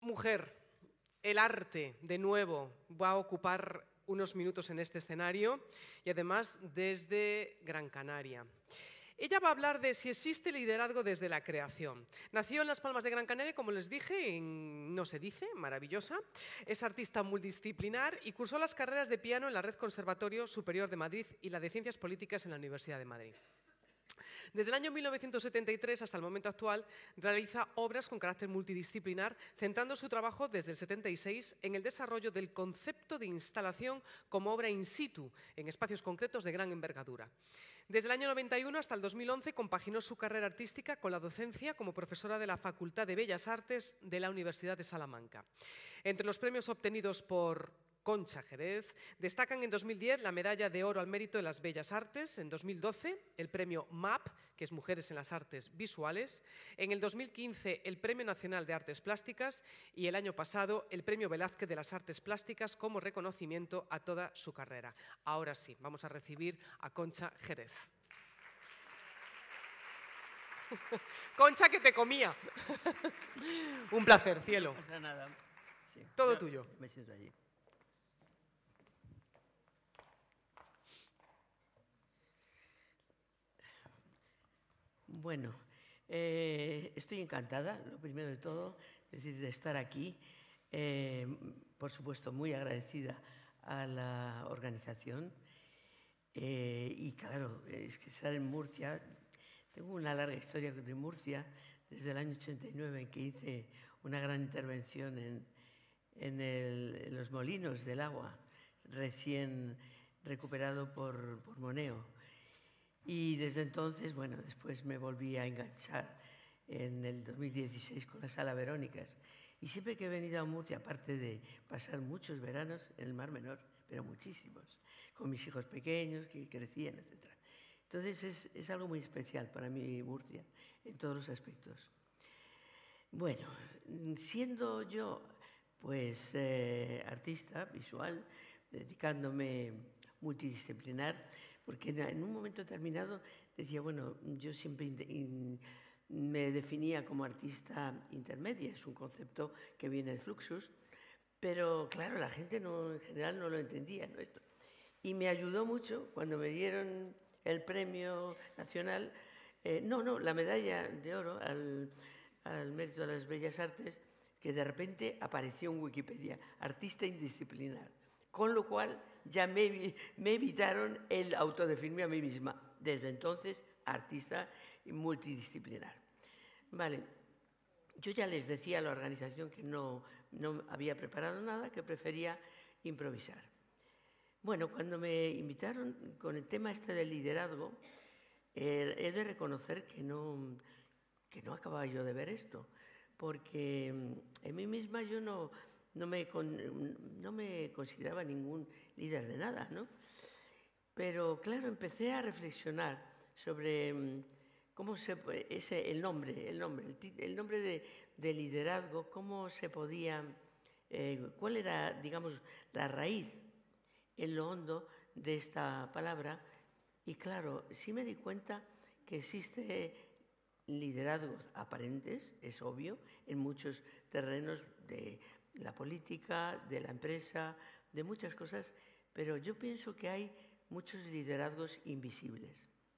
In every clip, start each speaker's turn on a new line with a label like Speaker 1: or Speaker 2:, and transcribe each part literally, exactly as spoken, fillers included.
Speaker 1: Mujer, el arte, de nuevo, va a ocupar unos minutos en este escenario y además desde Gran Canaria. Ella va a hablar de si existe liderazgo desde la creación. Nació en Las Palmas de Gran Canaria, como les dije, en No se dice, maravillosa. Es artista multidisciplinar y cursó las carreras de piano en la Red Conservatorio Superior de Madrid y la de Ciencias Políticas en la Universidad de Madrid. Desde el año mil novecientos setenta y tres hasta el momento actual realiza obras con carácter multidisciplinar, centrando su trabajo desde el setenta y seis en el desarrollo del concepto de instalación como obra in situ en espacios concretos de gran envergadura. Desde el año noventa y uno hasta el dos mil once compaginó su carrera artística con la docencia como profesora de la Facultad de Bellas Artes de la Universidad de Salamanca. Entre los premios obtenidos por Concha Jerez destacan en dos mil diez la Medalla de Oro al Mérito en las Bellas Artes, en dos mil doce el premio M A P, que es Mujeres en las Artes Visuales, en el dos mil quince el Premio Nacional de Artes Plásticas y el año pasado el Premio Velázquez de las Artes Plásticas como reconocimiento a toda su carrera. Ahora sí, vamos a recibir a Concha Jerez. Concha, que te comía. Un placer, cielo.
Speaker 2: No pasa nada. Sí.
Speaker 1: Todo
Speaker 2: No,
Speaker 1: tuyo.
Speaker 2: Me siento allí. Bueno, eh, estoy encantada, lo primero de todo, es decir, de estar aquí. Eh, por supuesto, muy agradecida a la organización. Eh, y claro, es que estar en Murcia, tengo una larga historia de Murcia, desde el año ochenta y nueve, en que hice una gran intervención en, en, el, en los molinos del agua, recién recuperado por, por Moneo. Y desde entonces, bueno, después me volví a enganchar en el dos mil dieciséis con la Sala Verónicas. Y siempre que he venido a Murcia, aparte de pasar muchos veranos en el Mar Menor, pero muchísimos, con mis hijos pequeños que crecían, etcétera. Entonces es, es algo muy especial para mí Murcia, en todos los aspectos. Bueno, siendo yo pues eh, artista visual, dedicándome multidisciplinar, porque en un momento determinado decía, bueno, yo siempre in, me definía como artista intermedia, es un concepto que viene de Fluxus, pero claro, la gente no, en general no lo entendía, ¿no? Esto. Y me ayudó mucho cuando me dieron el premio nacional, eh, no, no, la medalla de oro al, al mérito de las bellas artes, que de repente apareció en Wikipedia, artista indisciplinar. Con lo cual ya me, me evitaron el autodefinirme a mí misma. Desde entonces, artista multidisciplinar. Vale, yo ya les decía a la organización que no, no había preparado nada, que prefería improvisar. Bueno, cuando me invitaron con el tema este del liderazgo, eh, he de reconocer que no, que no acababa yo de ver esto, porque en mí misma yo no... No me, con, no me consideraba ningún líder de nada, ¿no? Pero claro, empecé a reflexionar sobre cómo se, ese, el nombre, el nombre, el, el nombre de, de liderazgo, cómo se podía, eh, cuál era, digamos, la raíz en lo hondo de esta palabra. Y claro, sí me di cuenta que existe liderazgos aparentes, es obvio, en muchos terrenos de la política, de la empresa, de muchas cosas, pero yo pienso que hay muchos liderazgos invisibles.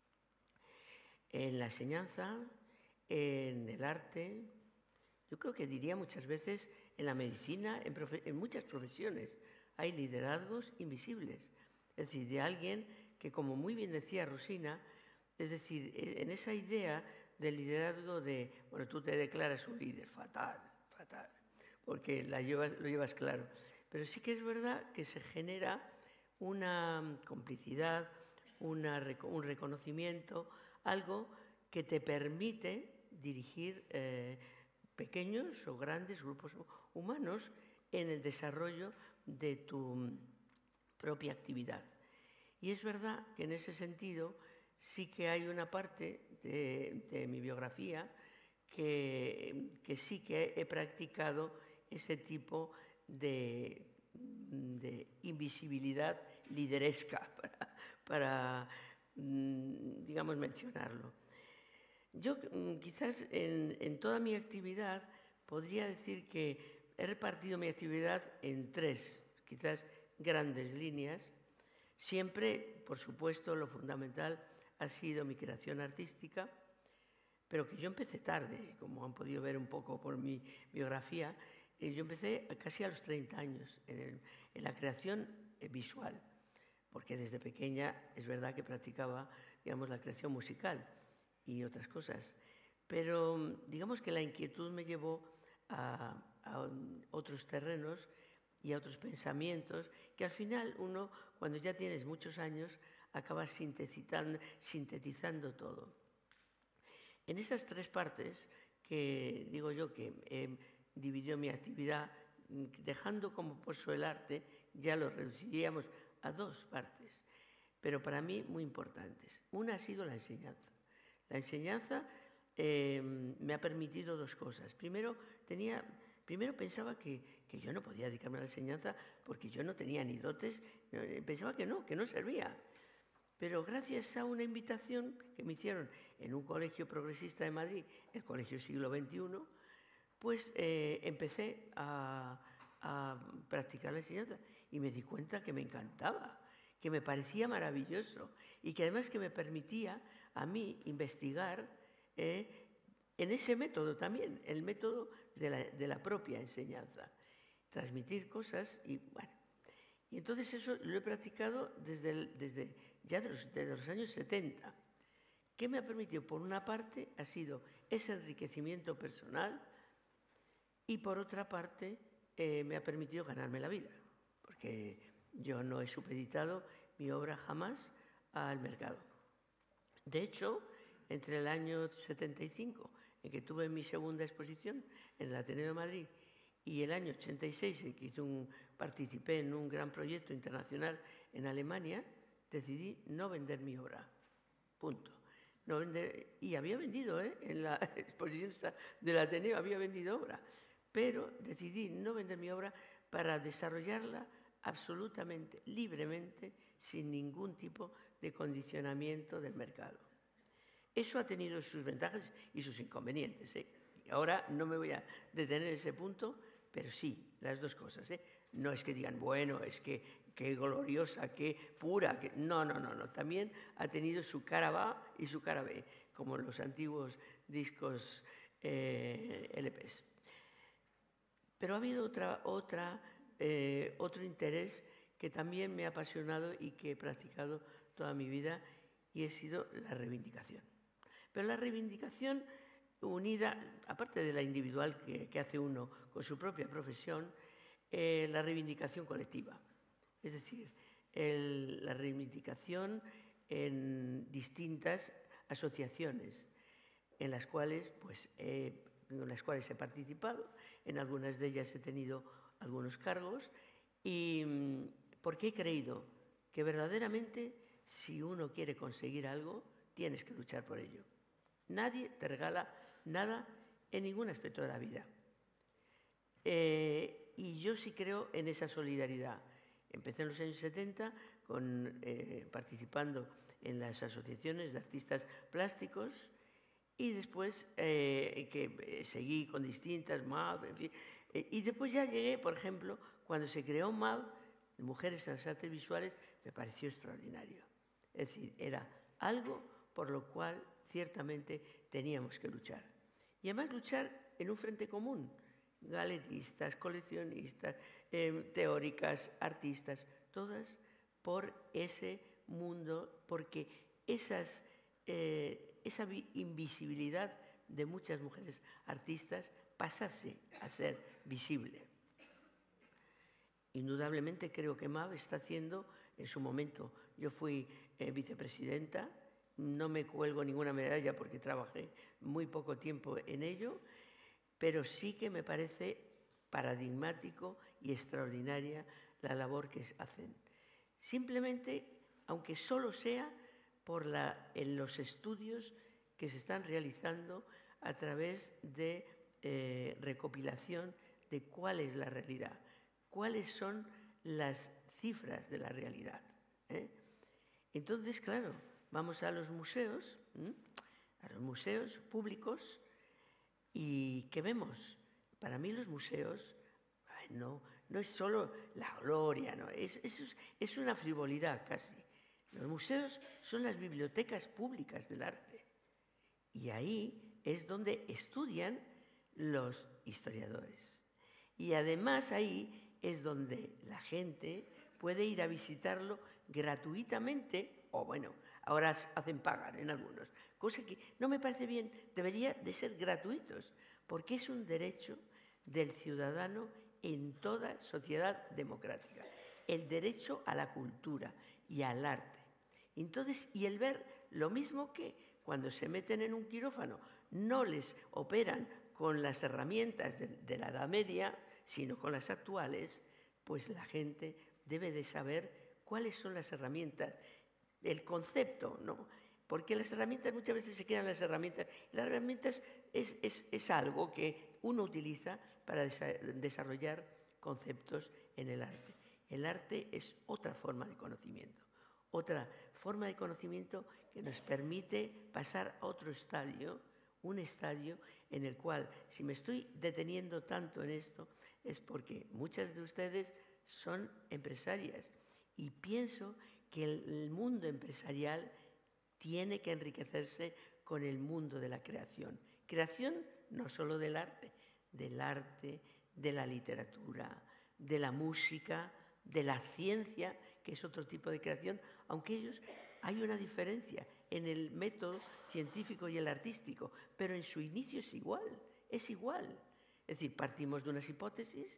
Speaker 2: En la enseñanza, en el arte, yo creo que diría muchas veces en la medicina, en, en muchas profesiones, hay liderazgos invisibles. Es decir, de alguien que, como muy bien decía Rosina, es decir, en esa idea del liderazgo de, bueno, tú te declaras un líder, fatal, fatal, porque la llevas, lo llevas claro. Pero sí que es verdad que se genera una complicidad, una, un reconocimiento, algo que te permite dirigir eh, pequeños o grandes grupos humanos en el desarrollo de tu propia actividad. Y es verdad que en ese sentido sí que hay una parte de, de mi biografía que, que sí que he practicado ese tipo de, de invisibilidad lideresca, para, para, digamos, mencionarlo. Yo quizás en, en toda mi actividad podría decir que he repartido mi actividad en tres, quizás grandes líneas. Siempre, por supuesto, lo fundamental ha sido mi creación artística, pero que yo empecé tarde, como han podido ver un poco por mi biografía. Eh, yo empecé casi a los treinta años en, el, en la creación eh, visual, porque desde pequeña es verdad que practicaba, digamos, la creación musical y otras cosas. Pero digamos que la inquietud me llevó a, a otros terrenos y a otros pensamientos que al final uno, cuando ya tienes muchos años, acaba sintetizando, sintetizando todo. En esas tres partes, que digo yo que he dividido mi actividad, dejando como pozo el arte, ya lo reduciríamos a dos partes, pero para mí muy importantes. Una ha sido la enseñanza. La enseñanza eh, me ha permitido dos cosas. Primero, tenía, primero pensaba que, que yo no podía dedicarme a la enseñanza porque yo no tenía ni dotes, pensaba que no, que no servía. Pero gracias a una invitación que me hicieron en un colegio progresista de Madrid, el Colegio Siglo veintiuno, pues eh, empecé a, a practicar la enseñanza y me di cuenta que me encantaba, que me parecía maravilloso y que además que me permitía a mí investigar eh, en ese método también, el método de la, de la propia enseñanza, transmitir cosas y bueno. Y entonces eso lo he practicado desde, el, desde ya de los, de los años setenta. ¿Qué me ha permitido? Por una parte ha sido ese enriquecimiento personal y por otra parte eh, me ha permitido ganarme la vida, porque yo no he supeditado mi obra jamás al mercado. De hecho, entre el año setenta y cinco, en que tuve mi segunda exposición en el Ateneo de Madrid, y el año ochenta y seis, en que hice un, participé en un gran proyecto internacional en Alemania, decidí no vender mi obra. Punto. No vender, y había vendido, ¿eh? En la exposición del Ateneo había vendido obra, pero decidí no vender mi obra para desarrollarla absolutamente, libremente, sin ningún tipo de condicionamiento del mercado. Eso ha tenido sus ventajas y sus inconvenientes, ¿eh? Ahora no me voy a detener en ese punto, pero sí, las dos cosas, ¿eh? No es que digan, bueno, es que qué gloriosa, qué pura, que... no, no, no, no. También ha tenido su cara A y su cara B, como los antiguos discos eh, L Pes. Pero ha habido otra, otra, eh, otro interés que también me ha apasionado y que he practicado toda mi vida, y ha sido la reivindicación. Pero la reivindicación unida, aparte de la individual que, que hace uno con su propia profesión, eh, la reivindicación colectiva. Es decir, el, la reivindicación en distintas asociaciones en las cuales, pues, eh, en las cuales he participado, en algunas de ellas he tenido algunos cargos, y porque he creído que verdaderamente si uno quiere conseguir algo, tienes que luchar por ello. Nadie te regala nada en ningún aspecto de la vida. Eh, y yo sí creo en esa solidaridad. Empecé en los años setenta con, eh, participando en las asociaciones de artistas plásticos y después eh, que seguí con distintas, M A V, en fin. Eh, y después ya llegué, por ejemplo, cuando se creó M A V, Mujeres en las Artes Visuales, me pareció extraordinario. Es decir, era algo por lo cual ciertamente teníamos que luchar. Y además luchar en un frente común. Galeristas, coleccionistas, eh, teóricas, artistas, todas por ese mundo, porque esas, eh, esa invisibilidad de muchas mujeres artistas pasase a ser visible. Indudablemente creo que M A V está haciendo, en su momento, yo fui eh, vicepresidenta, no me cuelgo ninguna medalla porque trabajé muy poco tiempo en ello, pero sí que me parece paradigmático y extraordinaria la labor que hacen. Simplemente, aunque solo sea por la, en los estudios que se están realizando a través de eh, recopilación de cuál es la realidad, cuáles son las cifras de la realidad, ¿eh? Entonces, claro, vamos a los museos, ¿eh? a los museos públicos, ¿y qué vemos? Para mí los museos no, no es solo la gloria, no, es, es, es una frivolidad casi. Los museos son las bibliotecas públicas del arte y ahí es donde estudian los historiadores. Y además ahí es donde la gente puede ir a visitarlo gratuitamente, o bueno, ahora hacen pagar en algunos, cosa que no me parece bien, debería de ser gratuitos, porque es un derecho del ciudadano en toda sociedad democrática, el derecho a la cultura y al arte. Entonces, y el ver lo mismo que cuando se meten en un quirófano, no les operan con las herramientas de, de la Edad Media, sino con las actuales, pues la gente debe de saber cuáles son las herramientas, el concepto, ¿no? Porque las herramientas, muchas veces se quedan las herramientas. Las herramientas es, es, es algo que uno utiliza para desarrollar conceptos en el arte. El arte es otra forma de conocimiento, otra forma de conocimiento que nos permite pasar a otro estadio, un estadio en el cual, si me estoy deteniendo tanto en esto, es porque muchas de ustedes son empresarias y pienso que el mundo empresarial tiene que enriquecerse con el mundo de la creación. Creación no solo del arte, del arte, de la literatura, de la música, de la ciencia, que es otro tipo de creación, aunque ellos hay una diferencia en el método científico y el artístico, pero en su inicio es igual, es igual. Es decir, partimos de unas hipótesis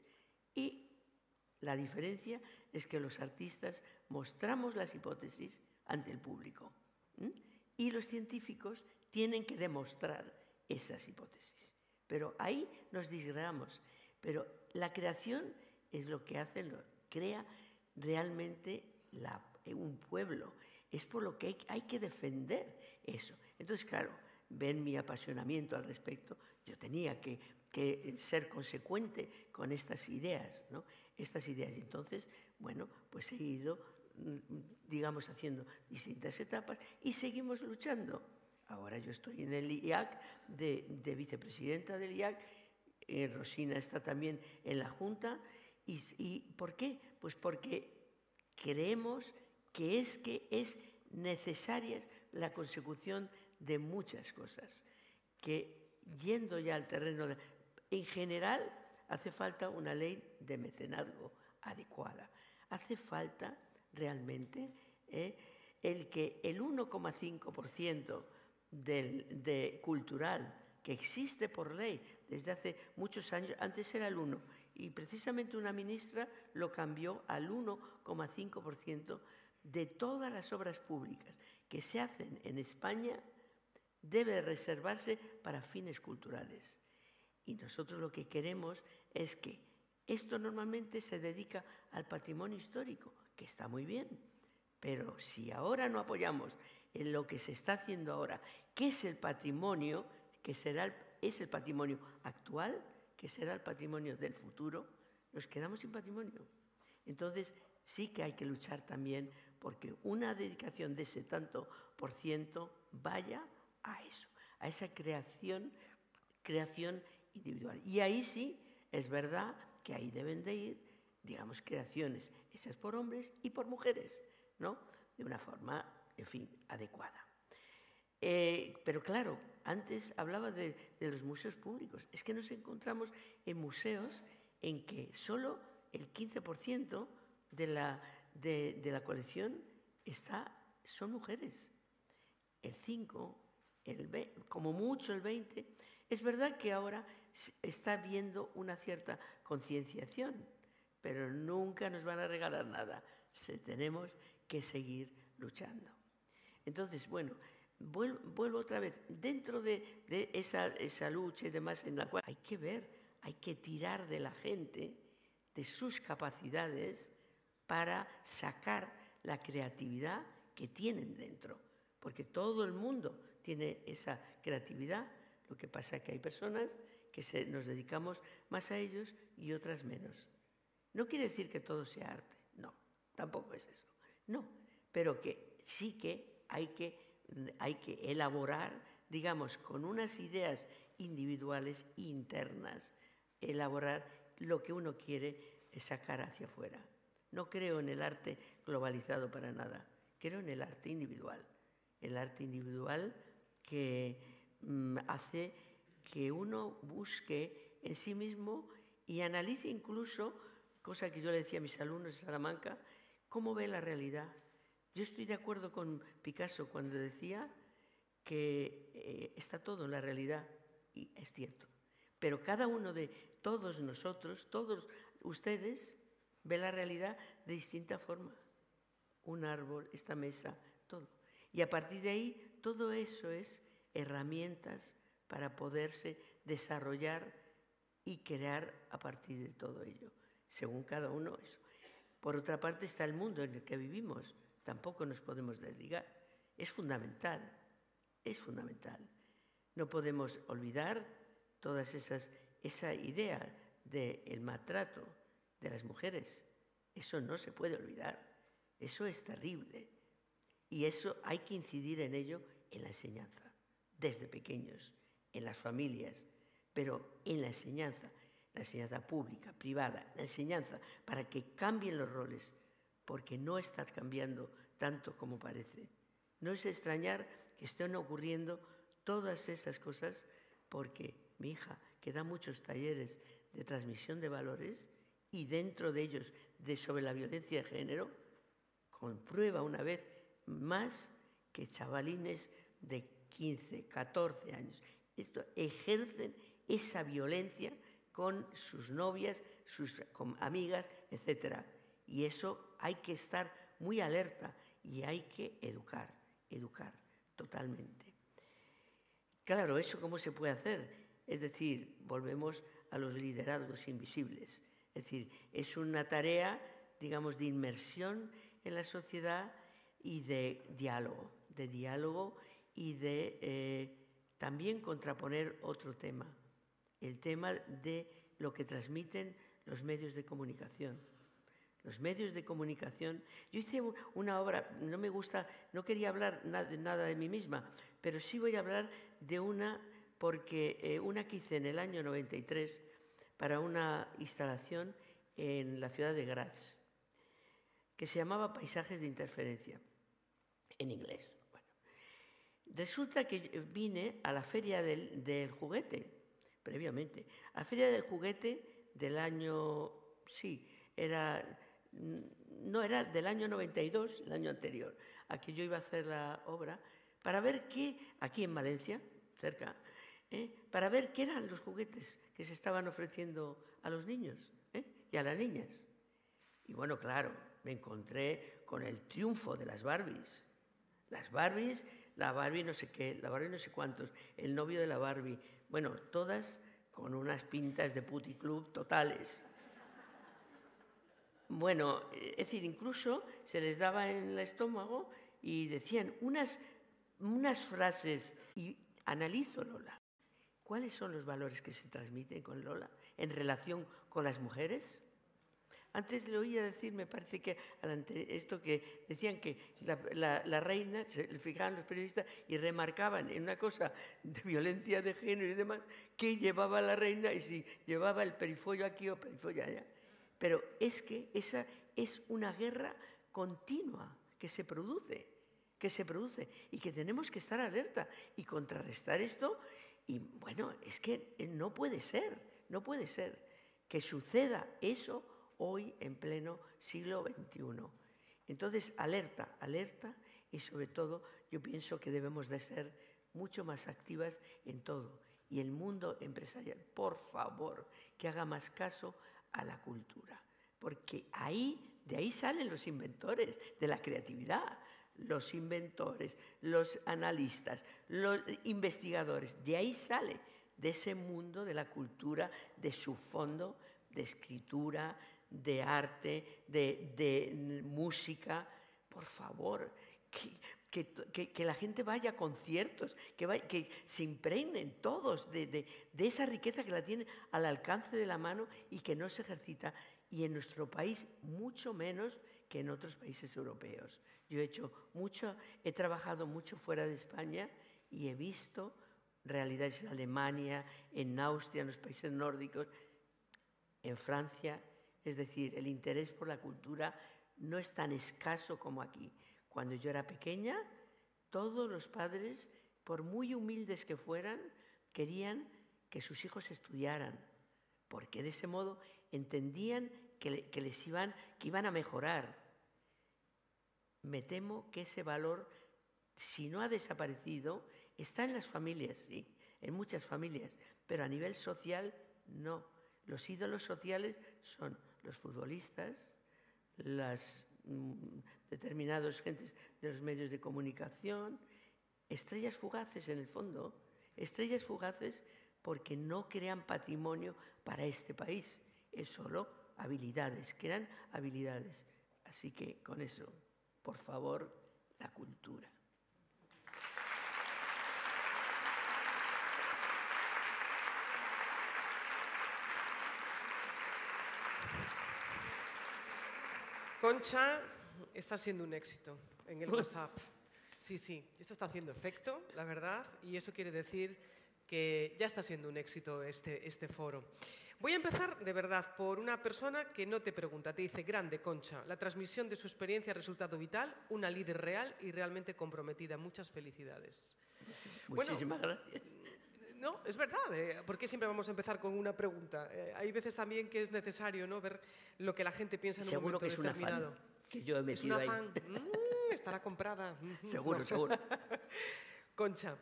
Speaker 2: y la diferencia es que los artistas mostramos las hipótesis ante el público, ¿m? Y los científicos tienen que demostrar esas hipótesis. Pero ahí nos disgregamos. Pero la creación es lo que hace, lo, crea realmente la, un pueblo. Es por lo que hay, hay que defender eso. Entonces, claro, ven mi apasionamiento al respecto. Yo tenía que, que ser consecuente con estas ideas, ¿no? Estas ideas. Y entonces, bueno, pues he ido, digamos, haciendo distintas etapas y seguimos luchando. Ahora yo estoy en el I A C, de, de vicepresidenta del I A C, eh, Rosina está también en la Junta. ¿Y, y por qué? Pues porque creemos que es, que es necesaria la consecución de muchas cosas, que yendo ya al terreno, de, en general hace falta una ley de mecenazgo adecuada. Hace falta realmente eh, el que el uno coma cinco por ciento del de cultural que existe por ley desde hace muchos años, antes era el uno, y precisamente una ministra lo cambió al uno coma cinco por ciento de todas las obras públicas que se hacen en España debe reservarse para fines culturales. Y nosotros lo que queremos es que esto normalmente se dedica al patrimonio histórico, que está muy bien, pero si ahora no apoyamos en lo que se está haciendo ahora, que es el patrimonio, que será el, es el patrimonio actual, que será el patrimonio del futuro, nos quedamos sin patrimonio. Entonces, sí que hay que luchar también porque una dedicación de ese tanto por ciento vaya a eso, a esa creación, creación individual. Y ahí sí, es verdad que ahí deben de ir, digamos, creaciones hechas por hombres y por mujeres, ¿no? De una forma, en fin, adecuada. Eh, pero claro, antes hablaba de, de los museos públicos. Es que nos encontramos en museos en que solo el quince por ciento de la, de, de la colección está, son mujeres. El cinco por ciento, el veinte, como mucho el veinte por ciento. Es verdad que ahora está habiendo una cierta concienciación, pero nunca nos van a regalar nada. Se, tenemos que seguir luchando. Entonces, bueno, vuelvo, vuelvo otra vez. Dentro de, de esa, esa lucha y demás en la cual hay que ver, hay que tirar de la gente, de sus capacidades, para sacar la creatividad que tienen dentro. Porque todo el mundo tiene esa creatividad. Lo que pasa es que hay personas que se, nos dedicamos más a ellos y otras menos. No quiere decir que todo sea arte, no, tampoco es eso. No, pero que sí que hay que, hay que elaborar, digamos, con unas ideas individuales internas, elaborar lo que uno quiere sacar hacia afuera. No creo en el arte globalizado para nada, creo en el arte individual. El arte individual que mm, hace que uno busque en sí mismo y analice incluso, cosa que yo le decía a mis alumnos de Salamanca, cómo ve la realidad. Yo estoy de acuerdo con Picasso cuando decía que eh, está todo en la realidad, y es cierto. Pero cada uno de todos nosotros, todos ustedes, ve la realidad de distinta forma. Un árbol, esta mesa, todo. Y a partir de ahí, todo eso es herramientas para poderse desarrollar y crear a partir de todo ello, según cada uno eso. Por otra parte está el mundo en el que vivimos, tampoco nos podemos desligar. Es fundamental, es fundamental. No podemos olvidar todas esas, esa idea del maltrato de las mujeres. Eso no se puede olvidar, eso es terrible. Y eso hay que incidir en ello en la enseñanza, desde pequeños, en las familias, pero en la enseñanza, la enseñanza pública, privada, la enseñanza para que cambien los roles, porque no está cambiando tanto como parece. No es extrañar que estén ocurriendo todas esas cosas porque mi hija, que da muchos talleres de transmisión de valores y dentro de ellos de sobre la violencia de género, comprueba una vez más que chavalines de quince, catorce años esto, ejercen esa violencia con sus novias, sus con amigas, etcétera. Y eso hay que estar muy alerta y hay que educar, educar totalmente. Claro, ¿eso cómo se puede hacer? Es decir, volvemos a los liderazgos invisibles. Es decir, es una tarea, digamos, de inmersión en la sociedad y de diálogo, de diálogo y de eh, también contraponer otro tema, el tema de lo que transmiten los medios de comunicación. Los medios de comunicación. Yo hice una obra, no me gusta, no quería hablar nada de mí misma, pero sí voy a hablar de una, porque eh, una que hice en el año noventa y tres para una instalación en la ciudad de Graz, que se llamaba Paisajes de Interferencia, en inglés. Bueno, resulta que vine a la Feria del, del Juguete, previamente, a la Feria del Juguete del año, sí, era... no era del año noventa y dos, el año anterior, a que yo iba a hacer la obra, para ver qué, aquí en Valencia, cerca, ¿eh? para ver qué eran los juguetes que se estaban ofreciendo a los niños ¿eh? y a las niñas. Y bueno, claro, me encontré con el triunfo de las Barbies. Las Barbies, la Barbie no sé qué, la Barbie no sé cuántos, el novio de la Barbie, bueno, todas con unas pintas de puticlub totales. Bueno, es decir, incluso se les daba en el estómago y decían unas, unas frases. Y analizo Lola. ¿Cuáles son los valores que se transmiten con Lola en relación con las mujeres? Antes le oía decir, me parece que esto que decían que la, la, la reina, se fijaban los periodistas y remarcaban en una cosa de violencia de género y demás, que llevaba la reina y si llevaba el perifollo aquí o perifollo allá. Pero es que esa es una guerra continua que se produce, que se produce y que tenemos que estar alerta y contrarrestar esto. Y bueno, es que no puede ser, no puede ser que suceda eso hoy en pleno siglo veintiuno. Entonces, alerta, alerta y sobre todo yo pienso que debemos de ser mucho más activas en todo. Y el mundo empresarial, por favor, que haga más caso a la cultura, porque ahí, de ahí salen los inventores de la creatividad, los inventores, los analistas, los investigadores, de ahí sale, de ese mundo de la cultura, de su fondo de escritura, de arte, de, de música. Por favor, que, que, que, que la gente vaya a conciertos, que, vaya, que se impregnen todos de, de, de esa riqueza que la tienen al alcance de la mano y que no se ejercita. Y en nuestro país mucho menos que en otros países europeos. Yo he hecho mucho, he trabajado mucho fuera de España y he visto realidades en Alemania, en Austria, en los países nórdicos. en Francia, es decir, el interés por la cultura no es tan escaso como aquí. Cuando yo era pequeña, todos los padres, por muy humildes que fueran, querían que sus hijos estudiaran, porque de ese modo entendían que, que les iban, que iban a mejorar. Me temo que ese valor, si no ha desaparecido, está en las familias, sí, en muchas familias, pero a nivel social no. Los ídolos sociales son los futbolistas, las mm, determinadas gentes de los medios de comunicación, estrellas fugaces en el fondo, estrellas fugaces porque no crean patrimonio para este país, es solo habilidades, crean habilidades. Así que con eso, por favor, la cultura.
Speaker 1: Concha está siendo un éxito en el WhatsApp. Sí, sí, esto está haciendo efecto, la verdad, y eso quiere decir que ya está siendo un éxito este, este foro. Voy a empezar, de verdad, por una persona que no te pregunta, te dice: grande, Concha, la transmisión de su experiencia ha resultado vital, una líder real y realmente comprometida. Muchas felicidades.
Speaker 2: Muchísimas
Speaker 1: bueno,
Speaker 2: gracias.
Speaker 1: No, es verdad, eh, porque siempre vamos a empezar con una pregunta. Eh, hay veces también que es necesario, ¿no?, ver lo que la gente piensa en un
Speaker 2: seguro
Speaker 1: momento
Speaker 2: que es
Speaker 1: determinado.
Speaker 2: Una fan, que yo he
Speaker 1: es una
Speaker 2: ahí.
Speaker 1: fan. Mm, estará comprada.
Speaker 2: Seguro,
Speaker 1: no.
Speaker 2: seguro.
Speaker 1: Concha,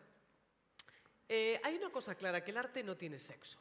Speaker 1: eh, hay una cosa clara, que el arte no tiene sexo.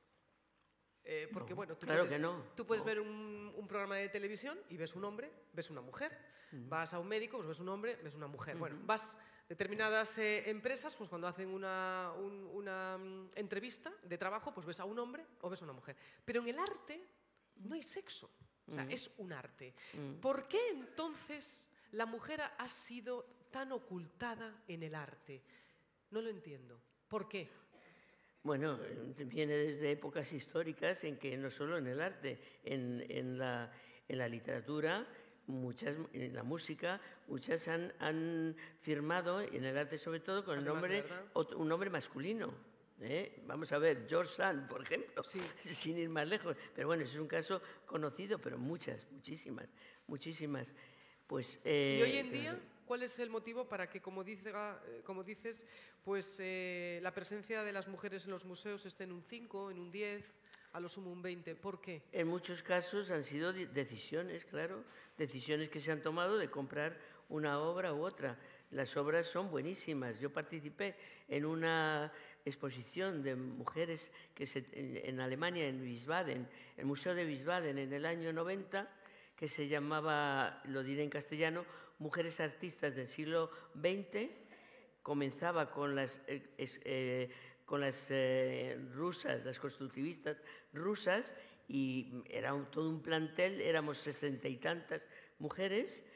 Speaker 1: Eh, porque,
Speaker 2: no,
Speaker 1: bueno, tú
Speaker 2: claro
Speaker 1: puedes,
Speaker 2: que no.
Speaker 1: tú puedes
Speaker 2: no.
Speaker 1: ver un, un programa de televisión y ves un hombre, ves una mujer. Uh-huh. Vas a un médico, pues ves un hombre, ves una mujer. Uh-huh. Bueno, vas a determinadas eh, empresas, pues cuando hacen una, un, una um, entrevista de trabajo, pues ves a un hombre o ves a una mujer. Pero en el arte no hay sexo. O sea, uh-huh. es un arte. Uh-huh. ¿Por qué entonces la mujer ha sido tan ocultada en el arte? No lo entiendo. ¿Por qué?
Speaker 2: Bueno, viene desde épocas históricas en que no solo en el arte, en, en, la, en la literatura, muchas, en la música, muchas han, han firmado, en el arte sobre todo, con el nombre, un nombre masculino. ¿eh? Vamos a ver, George Sand, por ejemplo, sí. sin ir más lejos. Pero bueno, ese es un caso conocido, pero muchas, muchísimas, muchísimas. Pues, eh,
Speaker 1: ¿Y hoy en día cuál es el motivo para que, como, dice, como dices, pues eh, la presencia de las mujeres en los museos esté en un cinco, en un diez, a lo sumo un veinte? ¿Por qué?
Speaker 2: En muchos casos han sido decisiones, claro, decisiones que se han tomado de comprar una obra u otra. Las obras son buenísimas. Yo participé en una exposición de mujeres que se, en Alemania, en Wiesbaden, el Museo de Wiesbaden, en el año noventa, que se llamaba, lo diré en castellano, Mujeres Artistas del siglo veinte. Comenzaba con las, eh, eh, con las eh, rusas, las constructivistas rusas, y era un, todo un plantel, éramos sesenta y tantas mujeres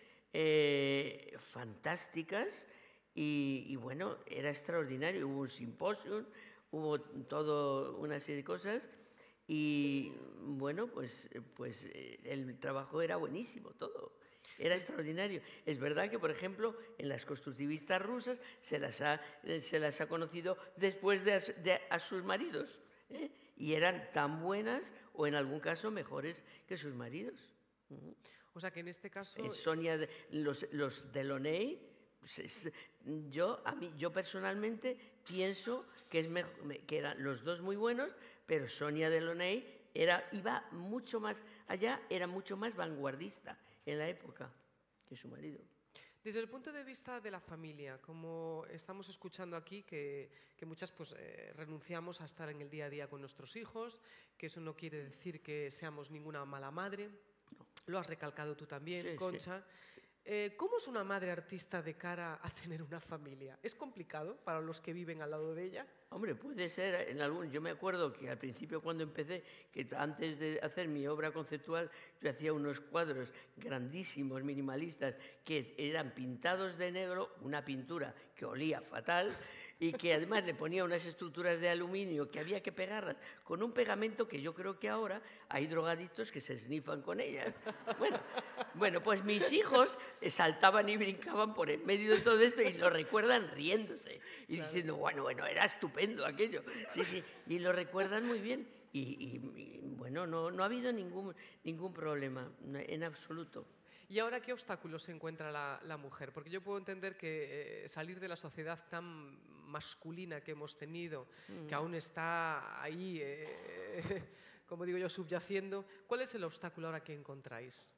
Speaker 2: eh, fantásticas, y, y bueno, era extraordinario. Hubo un simposio, hubo toda una serie de cosas. Y bueno, pues, pues el trabajo era buenísimo, todo. Era extraordinario. Es verdad que, por ejemplo, en las constructivistas rusas se las ha, se las ha conocido después de a, de a sus maridos. ¿eh? Y eran tan buenas, o en algún caso mejores que sus maridos. Uh-huh.
Speaker 1: O sea que en este caso...
Speaker 2: En Sonia, de, los, los Delaunay, pues yo, a mí, yo personalmente pienso que, es mejor, que eran los dos muy buenos, pero Sonia Delaunay era, iba mucho más allá, era mucho más vanguardista en la época que su marido.
Speaker 1: Desde el punto de vista de la familia, como estamos escuchando aquí, que, que muchas pues, eh, renunciamos a estar en el día a día con nuestros hijos, que eso no quiere decir que seamos ninguna mala madre, no. Lo has recalcado tú también, sí, Concha. Sí. Eh, ¿Cómo es una madre artista de cara a tener una familia? ¿Es complicado para los que viven al lado de ella?
Speaker 2: Hombre, puede ser. En algún, yo me acuerdo que al principio, cuando empecé, que antes de hacer mi obra conceptual, yo hacía unos cuadros grandísimos, minimalistas, que eran pintados de negro, una pintura que olía fatal, y que además le ponía unas estructuras de aluminio que había que pegarlas con un pegamento que yo creo que ahora hay drogadictos que se esnifan con ellas. Bueno, bueno, pues mis hijos saltaban y brincaban por el medio de todo esto y lo recuerdan riéndose y claro. diciendo, bueno, bueno, era estupendo aquello. Sí, sí, y lo recuerdan muy bien. Y, y, y bueno, no, no ha habido ningún, ningún problema, en absoluto.
Speaker 1: ¿Y ahora qué obstáculos se encuentra la, la mujer? Porque yo puedo entender que eh, salir de la sociedad tan masculina que hemos tenido, mm. que aún está ahí, eh, como digo yo, subyaciendo, ¿cuál es el obstáculo ahora que encontráis?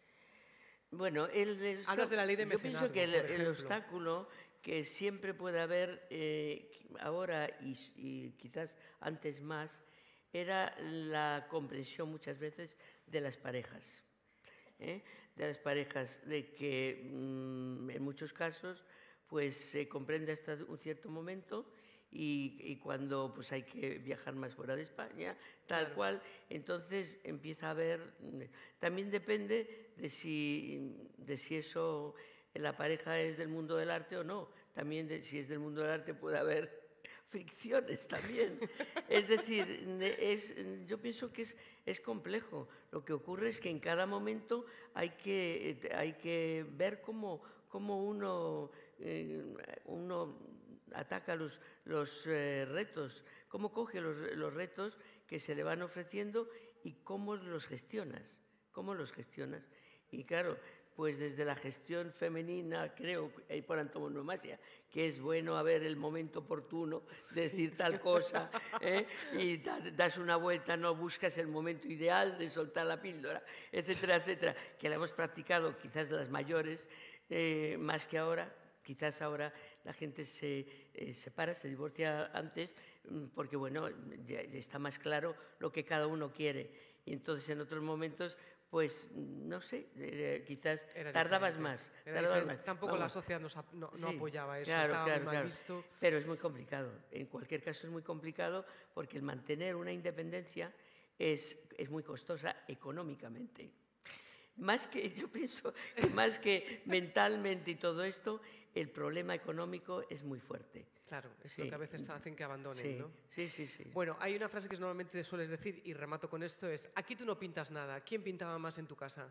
Speaker 2: Bueno, el, el,
Speaker 1: hablas de la ley de mecenazgo,
Speaker 2: yo pienso que el, el obstáculo que siempre puede haber eh, ahora y, y quizás antes más, era la comprensión muchas veces de las parejas. ¿eh? de las parejas, de que mmm, en muchos casos pues se comprende hasta un cierto momento y, y cuando pues hay que viajar más fuera de España, tal claro. cual, entonces empieza a haber, también depende de si, de si eso, la pareja es del mundo del arte o no, también de, si es del mundo del arte puede haber fricciones también. Es decir, es, yo pienso que es, es complejo. Lo que ocurre es que en cada momento hay que, hay que ver cómo, cómo uno, eh, uno ataca los, los eh, retos, cómo coge los, los retos que se le van ofreciendo y cómo los gestionas, cómo los gestionas. Y claro, pues desde la gestión femenina, creo, por antonomasia, que es bueno haber el momento oportuno de decir sí. tal cosa, ¿eh? y das una vuelta, no buscas el momento ideal de soltar la píldora, etcétera, etcétera, que la hemos practicado quizás las mayores, eh, más que ahora. Quizás ahora la gente se eh, separa, se divorcia antes, porque bueno, ya, ya está más claro lo que cada uno quiere. Y entonces en otros momentos pues no sé, eh, quizás
Speaker 1: Era
Speaker 2: tardabas
Speaker 1: diferente.
Speaker 2: más.
Speaker 1: Era
Speaker 2: tardabas más.
Speaker 1: Tampoco
Speaker 2: Vamos.
Speaker 1: la sociedad nos, no, no
Speaker 2: sí,
Speaker 1: apoyaba eso,
Speaker 2: claro,
Speaker 1: estaba
Speaker 2: claro,
Speaker 1: muy mal
Speaker 2: claro.
Speaker 1: visto.
Speaker 2: Pero es muy complicado, en cualquier caso es muy complicado porque el mantener una independencia es, es muy costosa económicamente. Más que, yo pienso, que más que mentalmente y todo esto, el problema económico es muy fuerte.
Speaker 1: Claro, es
Speaker 2: sí.
Speaker 1: lo que a veces hacen que abandonen,
Speaker 2: sí.
Speaker 1: ¿no?
Speaker 2: Sí, sí, sí.
Speaker 1: Bueno, hay una frase que normalmente sueles decir, y remato con esto, es, aquí tú no pintas nada, ¿quién pintaba más en tu casa?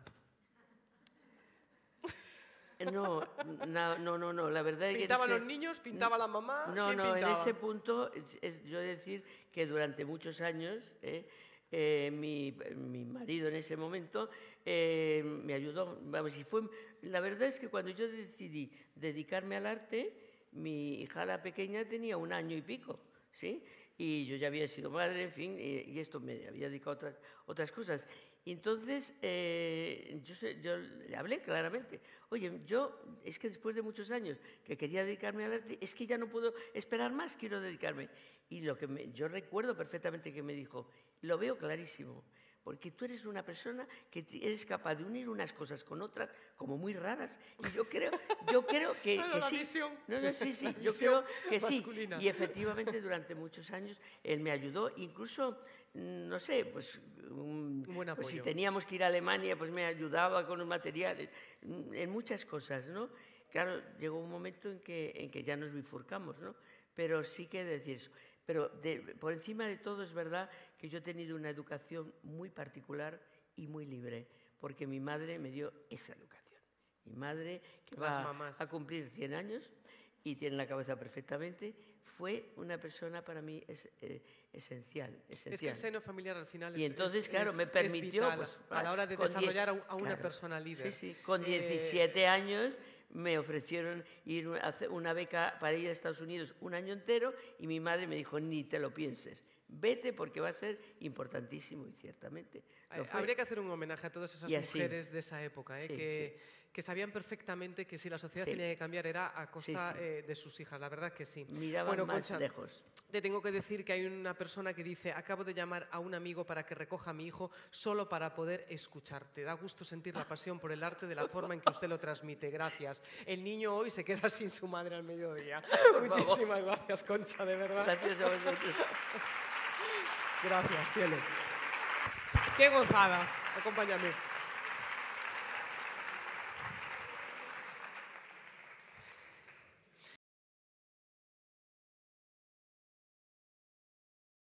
Speaker 2: No, no, no, no, no. La verdad es que...
Speaker 1: ¿Pintaban los niños? ¿Pintaba la mamá?
Speaker 2: No,
Speaker 1: ¿Quién
Speaker 2: no,
Speaker 1: pintaba?
Speaker 2: en ese punto, es, es, yo decir que durante muchos años, eh, eh, mi, mi marido en ese momento eh, me ayudó. Vamos, y fue, la verdad es que cuando yo decidí dedicarme al arte, mi hija la pequeña tenía un año y pico, ¿sí? Y yo ya había sido madre, en fin, y, y esto me había dedicado a otras, otras cosas. Y entonces eh, yo, yo le hablé claramente, oye, yo es que después de muchos años que quería dedicarme al arte, es que ya no puedo esperar más, quiero dedicarme. Y lo que me, yo recuerdo perfectamente que me dijo, lo veo clarísimo, porque tú eres una persona que eres capaz de unir unas cosas con otras como muy raras. Y yo creo, yo creo que,
Speaker 1: bueno,
Speaker 2: que
Speaker 1: la
Speaker 2: sí.
Speaker 1: Visión.
Speaker 2: No, no, sí, sí, yo creo que masculina. Sí. Y efectivamente durante muchos años él me ayudó, incluso, no sé, pues, um, pues si teníamos que ir a Alemania, pues me ayudaba con los materiales, en muchas cosas, ¿no? Claro, llegó un momento en que, en que ya nos bifurcamos, ¿no? Pero sí que decir eso. Pero de, por encima de todo es verdad que yo he tenido una educación muy particular y muy libre, porque mi madre me dio esa educación. Mi madre, que
Speaker 1: Las
Speaker 2: va
Speaker 1: mamás.
Speaker 2: a cumplir cien años y tiene la cabeza perfectamente, fue una persona para mí es, eh, esencial, esencial.
Speaker 1: Es que el seno familiar al final es,
Speaker 2: y entonces,
Speaker 1: es,
Speaker 2: claro,
Speaker 1: es,
Speaker 2: me permitió,
Speaker 1: vital
Speaker 2: pues,
Speaker 1: a la hora de desarrollar diez, a una
Speaker 2: claro,
Speaker 1: persona líder.
Speaker 2: Sí, sí, con diecisiete eh, años me ofrecieron ir a hacer una beca para ir a Estados Unidos un año entero y mi madre me dijo, ni te lo pienses, vete porque va a ser importantísimo y ciertamente.
Speaker 1: Lo fue. Habría que hacer un homenaje a todas esas mujeres de esa época, ¿eh?
Speaker 2: sí,
Speaker 1: que,
Speaker 2: sí.
Speaker 1: que sabían perfectamente que si la sociedad
Speaker 2: sí.
Speaker 1: tenía que cambiar era a costa
Speaker 2: sí, sí.
Speaker 1: Eh, de sus hijas, la verdad que sí.
Speaker 2: Miraban
Speaker 1: bueno,
Speaker 2: más
Speaker 1: Concha,
Speaker 2: lejos.
Speaker 1: Te tengo que decir que hay una persona que dice, acabo de llamar a un amigo para que recoja a mi hijo solo para poder escucharte. Da gusto sentir la pasión por el arte de la forma en que usted lo transmite. Gracias. El niño hoy se queda sin su madre al mediodía. Muchísimas gracias, Concha, de verdad.
Speaker 2: Gracias a vosotros.
Speaker 1: Gracias, cielo. Qué gozada. Acompáñame.